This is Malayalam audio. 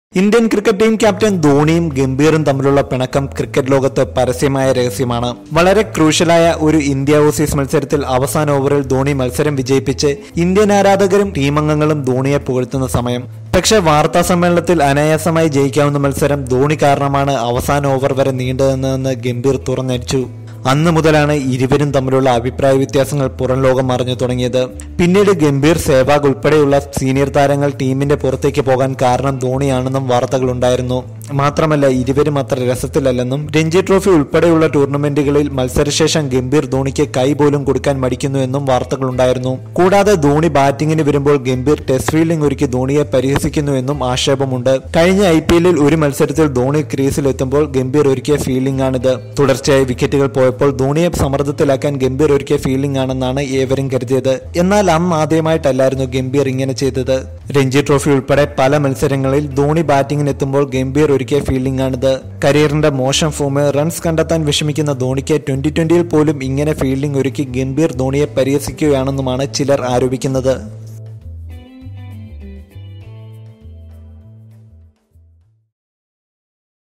ഇന്ത്യൻ ക്രിക്കറ്റ് ടീം ക്യാപ്റ്റൻ ധോണിയും ഗംഭീറും തമ്മിലുള്ള പിണക്കം ക്രിക്കറ്റ് ലോകത്ത് പരസ്യമായ രഹസ്യമാണ്. വളരെ ക്രൂഷ്യലായ ഒരു ഇന്ത്യ ഓസീസ് മത്സരത്തിൽ അവസാന ഓവറിൽ ധോണി മത്സരം വിജയിപ്പിച്ച് ഇന്ത്യൻ ആരാധകരും ടീമംഗങ്ങളും ധോണിയെ പുകഴ്ത്തുന്ന സമയം. പക്ഷേ വാർത്താ സമ്മേളനത്തിൽ അനായാസമായി ജയിക്കാവുന്ന മത്സരം ധോണി കാരണമാണ് അവസാന ഓവർ വരെ നീണ്ടതെന്ന് ഗംഭീർ തുറന്നടിച്ചു. അന്ന് മുതലാണ് ഇരുവരും തമ്മിലുള്ള അഭിപ്രായ വ്യത്യാസങ്ങൾ പുറം ലോകം അറിഞ്ഞു തുടങ്ങിയത്. പിന്നീട് ഗംഭീർ, സേവാഗ് ഉൾപ്പെടെയുള്ള സീനിയർ താരങ്ങൾ ടീമിന്റെ പുറത്തേക്ക് പോകാൻ കാരണം ധോണിയാണെന്നും വാർത്തകളുണ്ടായിരുന്നു. മാത്രമല്ല, ഇരുവരും അത്ര രസത്തിലല്ലെന്നും രഞ്ജി ട്രോഫി ഉൾപ്പെടെയുള്ള ടൂർണമെന്റുകളിൽ മത്സരശേഷം ഗംഭീർ ധോണിക്ക് കൈ പോലും കൊടുക്കാൻ മടിക്കുന്നുവെന്നും വാർത്തകളുണ്ടായിരുന്നു. കൂടാതെ ധോണി ബാറ്റിംഗിന് വരുമ്പോൾ ഗംഭീർ ടെസ്റ്റ് ഫീൽഡിംഗ് ഒരുക്കി ധോണിയെ പരിഹസിക്കുന്നുവെന്നും ആക്ഷേപമുണ്ട്. കഴിഞ്ഞ IPL-ൽ ഒരു മത്സരത്തിൽ ധോണി ക്രീസിലെത്തുമ്പോൾ ഗംഭീർ ഒരുക്കിയ ഫീൽഡിംഗ് ആണിത്. തുടർച്ചയായി വിക്കറ്റുകൾ പോയപ്പോൾ ധോണിയെ സമ്മർദ്ദത്തിലാക്കാൻ ഗംഭീർ ഒരുക്കിയ ഫീൽഡിംഗ് ആണെന്നാണ് ഏവരും കരുതിയത്. എന്നാൽ ആദ്യമായിട്ടല്ലായിരുന്നു ഗംഭീർ ഇങ്ങനെ ചെയ്തത്. രഞ്ജി ട്രോഫി ഉൾപ്പെടെ പല മത്സരങ്ങളിൽ ധോണി ബാറ്റിംഗിനെത്തുമ്പോൾ ഗംഭീർ ഒരുക്കിയ ഫീൽഡിംഗ് ആണിത്. കരിയറിന്റെ മോശം ഫോമിൽ റൺസ് കണ്ടെത്താൻ വിഷമിക്കുന്ന ധോണിക്ക് 2020-ൽ പോലും ഇങ്ങനെ ഫീൽഡിംഗ് ഒരുക്കി ഗംഭീർ ധോണിയെ പരിഹസിക്കുകയാണെന്നുമാണ് ചിലർ ആരോപിക്കുന്നത്.